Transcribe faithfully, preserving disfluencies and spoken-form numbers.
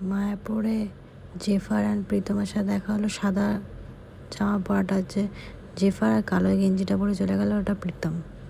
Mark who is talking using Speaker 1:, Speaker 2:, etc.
Speaker 1: মায়াপুরে জেফার অ্যান্ড প্রীতমের সাথে দেখা হলো। সাদা জামা পরাটা হচ্ছে জেফার আর কালো গেঞ্জিটা পরে চলে গেল ওটা প্রীতম।